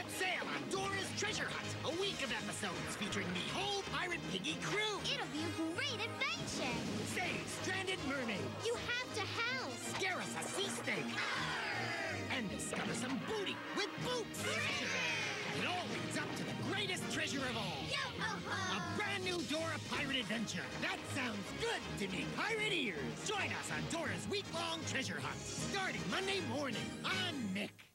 Set sail on Dora's Treasure Hunt. A week of episodes featuring the whole Pirate Piggy crew. It'll be a great adventure. Save stranded mermaids. You have to help. Scare us a sea snake. And discover some booty with boots. It all leads up to the greatest treasure of all. Yo-ho-ho! A brand new Dora Pirate Adventure. That sounds good to me, pirate ears. Join us on Dora's week-long treasure hunt, starting Monday morning on Nick.